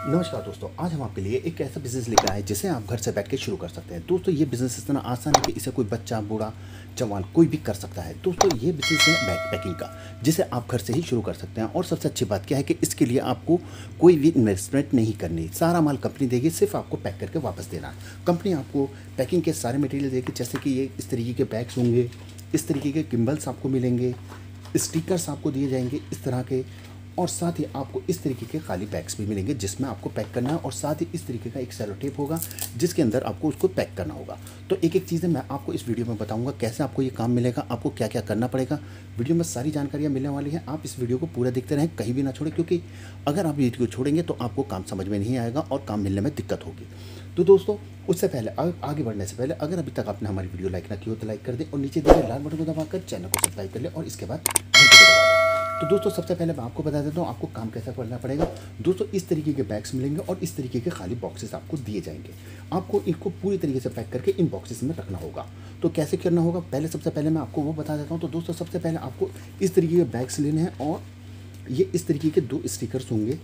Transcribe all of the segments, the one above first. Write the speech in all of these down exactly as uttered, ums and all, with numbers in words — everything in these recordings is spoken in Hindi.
नमस्कार दोस्तों, आज हम आपके लिए एक ऐसा बिज़नेस लेकर आए जिसे आप घर से बैठ के शुरू कर सकते हैं। दोस्तों ये बिज़नेस इतना आसान है कि इसे कोई बच्चा, बूढ़ा, जवान कोई भी कर सकता है। दोस्तों ये बिज़नेस है बैग पैकिंग का, जिसे आप घर से ही शुरू कर सकते हैं। और सबसे अच्छी बात क्या है कि इसके लिए आपको कोई भी इन्वेस्टमेंट नहीं करनी, सारा माल कंपनी देगी, सिर्फ आपको पैक करके वापस देना है। कंपनी आपको पैकिंग के सारे मटेरियल देगी, जैसे कि ये इस तरीके के बैग्स होंगे, इस तरीके के गिम्बल्स आपको मिलेंगे, स्टिकर्स आपको दिए जाएंगे इस तरह के, और साथ ही आपको इस तरीके के खाली बैग्स भी मिलेंगे जिसमें आपको पैक करना है। और साथ ही इस तरीके का एक सेलो टेप होगा जिसके अंदर आपको उसको पैक करना होगा। तो एक एक चीज़ें मैं आपको इस वीडियो में बताऊंगा कैसे आपको ये काम मिलेगा, आपको क्या क्या करना पड़ेगा। वीडियो में सारी जानकारियाँ मिलने वाली हैं। आप इस वीडियो को पूरा देखते रहें, कहीं भी ना छोड़ें, क्योंकि अगर आप वीडियो छोड़ेंगे तो आपको काम समझ में नहीं आएगा और काम मिलने में दिक्कत होगी। तो दोस्तों उससे पहले आगे बढ़ने से पहले अगर अभी तक आपने हमारी वीडियो लाइक ना की हो तो लाइक कर दें और नीचे दिए गए लाल बटन को दबाकर चैनल को सब्सक्राइब कर लें और इसके बाद घंटी को दबा दें। तो दोस्तों सबसे पहले मैं आपको बता देता हूँ आपको काम कैसा करना पड़ेगा। दोस्तों इस तरीके के बैग्स मिलेंगे और इस तरीके के खाली बॉक्सेस आपको दिए जाएंगे। आपको इनको पूरी तरीके से पैक करके इन बॉक्सेस में रखना होगा। तो कैसे करना होगा, पहले सबसे पहले मैं आपको वो बता देता हूँ। तो दोस्तों सबसे पहले आपको इस तरीके के बैग्स लेने हैं और ये इस तरीके के दो स्टिकर्स होंगे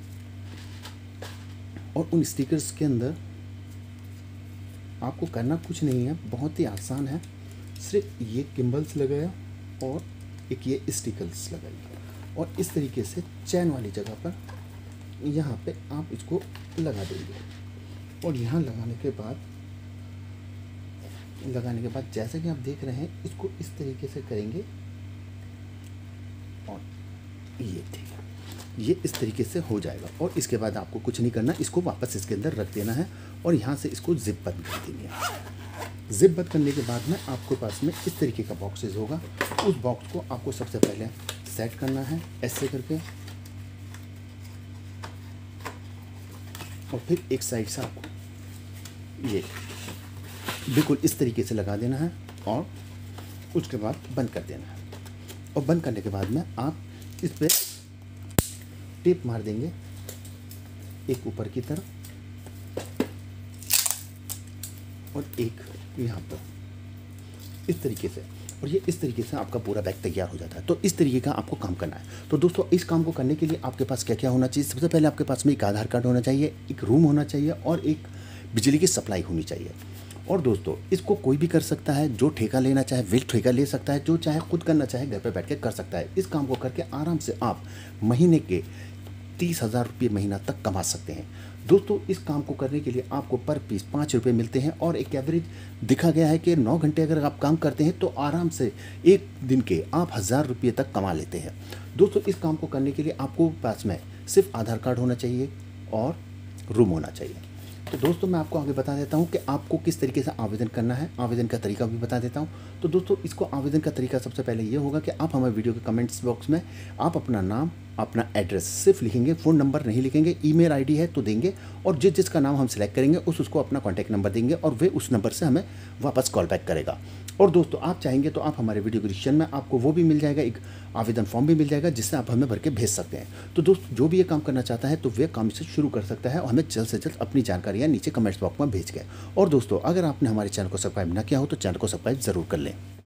और उन स्टिकर्स के अंदर आपको करना कुछ नहीं है, बहुत ही आसान है। सिर्फ ये गिम्बल्स लगाया और एक ये स्टिकर्स लगाइए और इस तरीके से चैन वाली जगह पर यहाँ पे आप इसको लगा देंगे। और यहाँ लगाने के बाद लगाने के बाद जैसे कि आप देख रहे हैं इसको इस तरीके से करेंगे और ये ठीक है, ये इस तरीके से हो जाएगा। और इसके बाद आपको कुछ नहीं करना, इसको वापस इसके अंदर रख देना है और यहाँ से इसको जिप बंद कर देंगे। जिप बंद करने के बाद में आपके पास में इस तरीके का बॉक्सेस होगा। उस बॉक्स को आपको सबसे पहले सेट करना है ऐसे करके और फिर एक साइड से आपको ये बिल्कुल इस तरीके से लगा देना है और उसके बाद बंद कर देना है। और बंद करने के बाद में आप इस पर टेप मार देंगे एक ऊपर की तरफ और एक यहाँ पर इस तरीके से, और ये इस तरीके से आपका पूरा बैग तैयार हो जाता है। तो इस तरीके का आपको काम करना है। तो दोस्तों इस काम को करने के लिए आपके पास क्या क्या होना चाहिए, सबसे पहले आपके पास में एक आधार कार्ड होना चाहिए, एक रूम होना चाहिए और एक बिजली की सप्लाई होनी चाहिए। और दोस्तों इसको कोई भी कर सकता है, जो ठेका लेना चाहे विल ठेका ले सकता है, जो चाहे खुद करना चाहे घर पर बैठ के कर सकता है। इस काम को करके आराम से आप महीने के तीस हज़ार रुपये महीना तक कमा सकते हैं। दोस्तों इस काम को करने के लिए आपको पर पीस पाँच रुपये मिलते हैं और एक एवरेज दिखा गया है कि नौ घंटे अगर आप काम करते हैं तो आराम से एक दिन के आप हज़ार रुपये तक कमा लेते हैं। दोस्तों इस काम को करने के लिए आपको पास में सिर्फ आधार कार्ड होना चाहिए और रूम होना चाहिए। तो दोस्तों मैं आपको आगे बता देता हूँ कि आपको किस तरीके से आवेदन करना है, आवेदन का तरीका भी बता देता हूँ। तो दोस्तों इसको आवेदन का तरीका सबसे पहले ये होगा कि आप हमारे वीडियो के कमेंट्स बॉक्स में आप अपना नाम, अपना एड्रेस सिर्फ लिखेंगे, फ़ोन नंबर नहीं लिखेंगे। ईमेल आईडी है तो देंगे और जिस जिसका नाम हम सिलेक्ट करेंगे उस उसको अपना कॉन्टैक्ट नंबर देंगे और वे उस नंबर से हमें वापस कॉल बैक करेगा। और दोस्तों आप चाहेंगे तो आप हमारे वीडियो के डिस्क्रिप्शन में आपको वो भी मिल जाएगा, एक आवेदन फॉर्म भी मिल जाएगा जिससे आप हमें भर के भेज सकते हैं। तो दोस्त जो भी ये काम करना चाहता है तो वे काम से शुरू कर सकता है और हमें जल्द से जल्द अपनी जानकारियाँ नीचे कमेंट्स बॉक्स में भेज के। और दोस्तों अगर आपने हमारे चैनल को सब्सक्राइब ना किया हो तो चैनल को सब्सक्राइब ज़रूर कर लें।